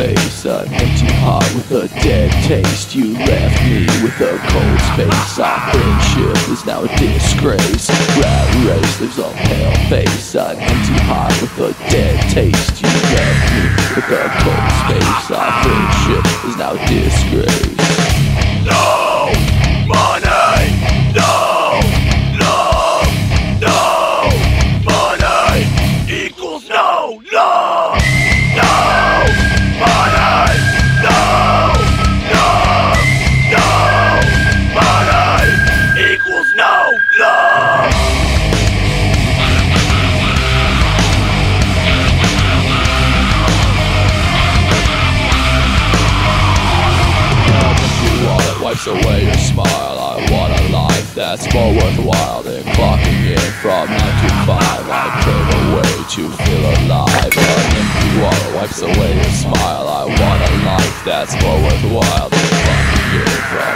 face, an empty heart with a dead taste. You left me with a cold space. Our friendship is now a disgrace. Rat race lives on pale face, an empty heart with a dead taste. You left me with a cold space. Our friendship is now a disgrace. No money, no love, no money equals no love. No money, no love, no money equals no love. Wallet wipes away your smile. I want a life that's more worthwhile than clocking in from 9 to 5. I crave a way to feel alive. An empty wallet wipes away your smile. I want a life that's more worthwhile than clocking in from